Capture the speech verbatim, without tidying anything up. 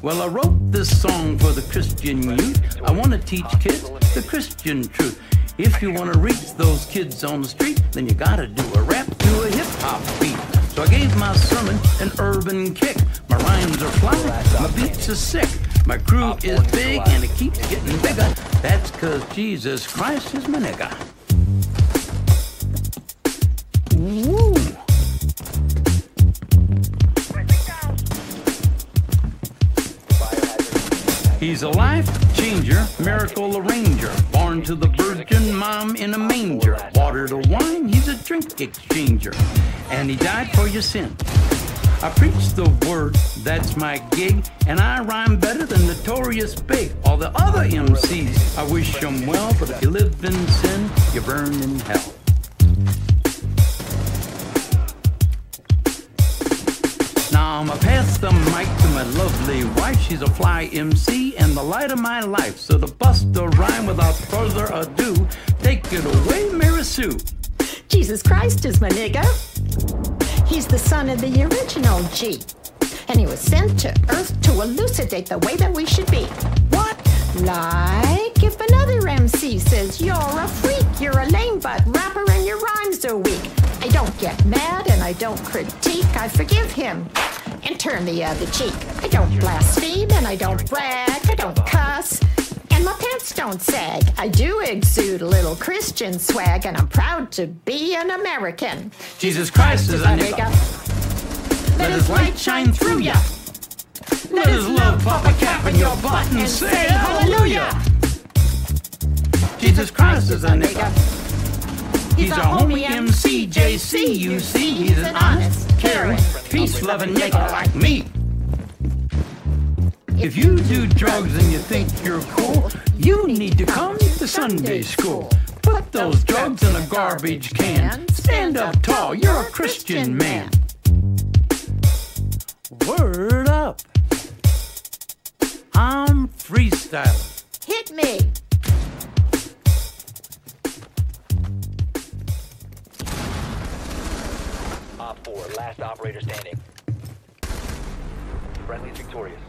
Well, I wrote this song for the Christian youth. I want to teach kids the Christian truth. If you want to reach those kids on the street, then you gotta do a rap to a hip-hop beat. So I gave my sermon an urban kick. My rhymes are fly, my beats are sick. My crew is big and it keeps getting bigger. That's cause Jesus Christ is my nigga. Woo! He's a life changer, miracle arranger. Born to the virgin mom in a manger. Water to wine, he's a drink exchanger. And he died for your sin. I preach the word, that's my gig. And I rhyme better than Notorious Big. All the other M Cs, I wish them well. But if you live in sin, you burn in hell. Now I'ma pass the mic to my lovely wife. She's a fly M C and the light of my life. So to bust the rhyme without further ado, take it away, Mary Sue. Jesus Christ is my nigga. He's the son of the original G. And he was sent to earth to elucidate the way that we should be. What? Like if another M C says you're a freak, you're a lame butt rapper and your rhymes are weak. I don't get mad and I don't critique. I forgive him and turn the other cheek. I don't blaspheme and I don't brag. I don't cuss and my pants don't sag. I do exude a little Christian swag and I'm proud to be an American. Jesus Christ is a nigga. Let his light shine through ya. Let his love pop a cap in your butt and say hallelujah. Jesus Christ is a nigga. He's a homie M C, J C, you see. He's an honest, caring, peace-loving nigga like me. If you do drugs and you think you're cool, you need to come to Sunday school. Put those drugs in a garbage can. Stand up tall, you're a Christian man. Word up. I'm freestyling. Hit me. Op four, last operator standing. Friendly's victorious.